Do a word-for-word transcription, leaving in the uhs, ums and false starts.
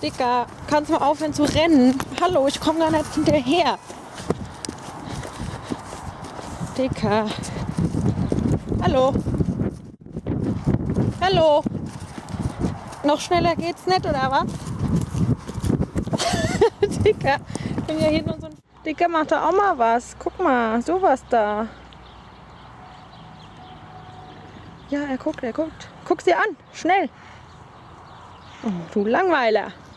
Dicker, kannst du mal aufhören zu rennen? Hallo, ich komme gar nicht hinterher. Dicker. Hallo. Hallo. Noch schneller geht's nicht, oder was? Dicker, ich bin ja hier nur so ein... Dicker, mach da auch mal was. Guck mal, sowas da. Ja, er guckt, er guckt. Guck sie an, schnell. Oh, du Langweiler.